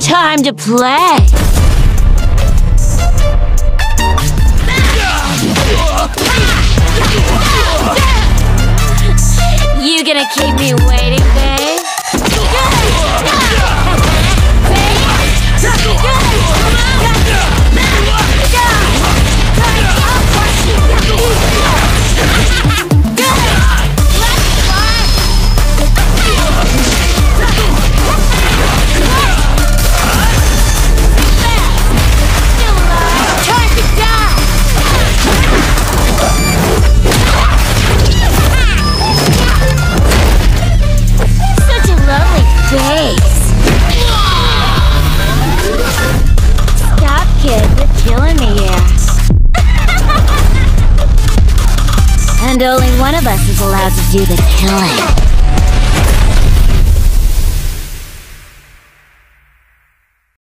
Time to play! You gonna keep me waiting, babe? Stop, kid. You're killing me here. And only one of us is allowed to do the killing.